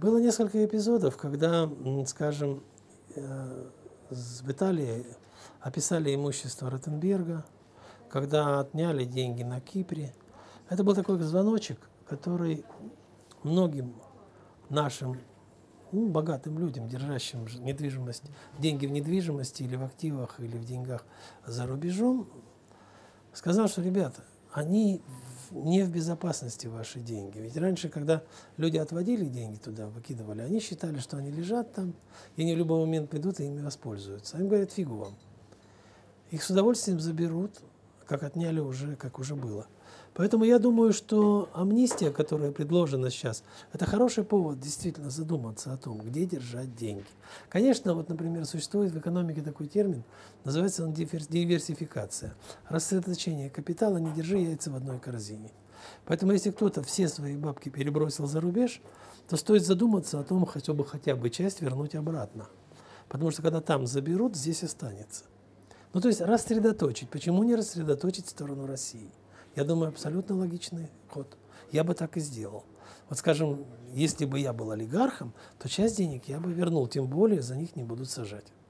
Было несколько эпизодов, когда, скажем, в Италии описали имущество Ротенберга, когда отняли деньги на Кипре. Это был такой звоночек, который многим нашим богатым людям, держащим недвижимость, деньги в недвижимости или в активах, или в деньгах за рубежом, сказал, что, ребята, они не в безопасности, ваши деньги. Ведь раньше, когда люди отводили деньги туда, выкидывали, они считали, что они лежат там, и они в любой момент придут и ими воспользуются. Им говорят, фигу вам. Их с удовольствием заберут, как отняли уже, как уже было. Поэтому я думаю, что амнистия, которая предложена сейчас, это хороший повод действительно задуматься о том, где держать деньги. Конечно, вот, например, существует в экономике такой термин, называется он диверсификация. Рассредоточение капитала, не держи яйца в одной корзине. Поэтому если кто-то все свои бабки перебросил за рубеж, то стоит задуматься о том, чтобы хотя бы часть вернуть обратно. Потому что когда там заберут, здесь останется. Ну, то есть рассредоточить. Почему не рассредоточить в сторону России? Я думаю, абсолютно логичный ход. Я бы так и сделал. Вот, скажем, если бы я был олигархом, то часть денег я бы вернул, тем более за них не будут сажать.